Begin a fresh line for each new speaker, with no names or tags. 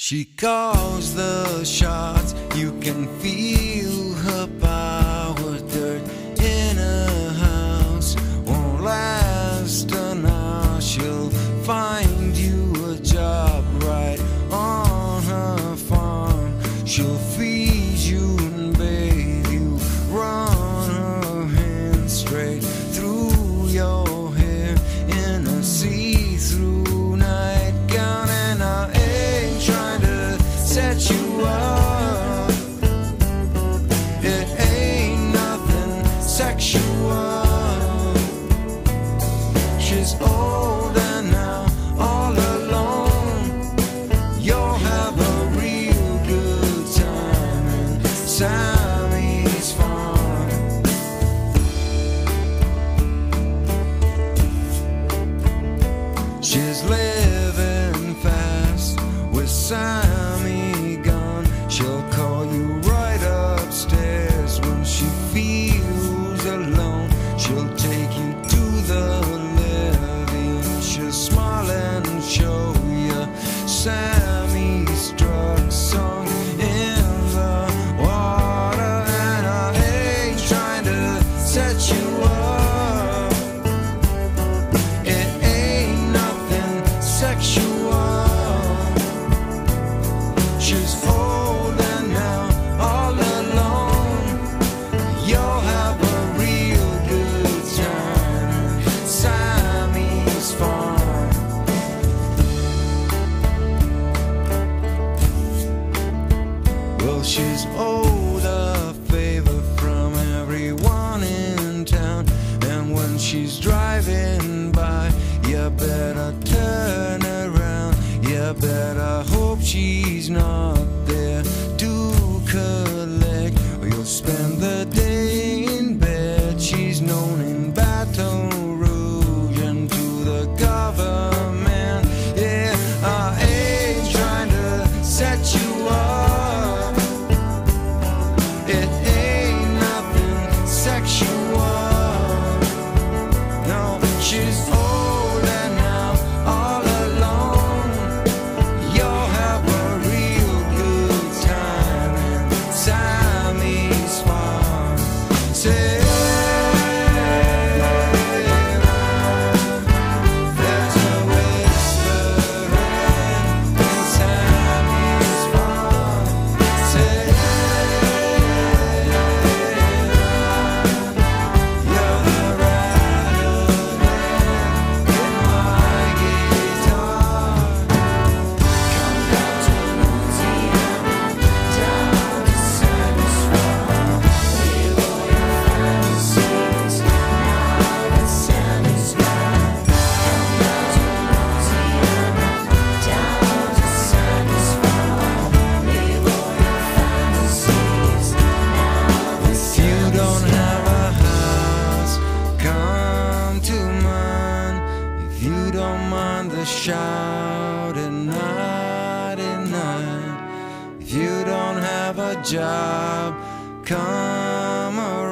She calls the shots, you can feel her power. Dirt in her house won't last an hour. She'll find you a job right on her farm. She'll feed you and bathe you, run her hands straight through your hair in a see-through nightgown. And I ain't trying to set you up, it ain't nothing sexual. She's older now, all alone. You'll have a real good time in Sammy's farm. She's living fast with Sammy gone. She'll call you right upstairs when she feels alone. She'll take you to the levee and she'll smile and show you Sammy's drug song in the water. And I ain't trying to set you up, it ain't nothing sexual. She's older now, all alone. You'll have a real good time in Sammy's farm. Well, she's owed a favor from everyone in town, and when she's driving by, you better turn around. You better hope she's not there to collect, or you'll spend the day in bed. She's known in Baton Rouge and to the government. Yeah, I ain't trying to set you up, it ain't nothing sexual. No, she's older now, all alone. You'll have a real good time in Sammy's farm. Say, there's a whisper in Sammy's farm. Say, you're the rattling in my guitar. Come down to Louisiana, down to Sammy's farm. Leave all your fantasies now at Sammy's farm. Come down to Louisiana, down to Sammy's farm. Leave all your fantasies now at Sammy's farm. If you don't have a house, come to mine. If you don't mind the shout at night, if you don't have a job, come around.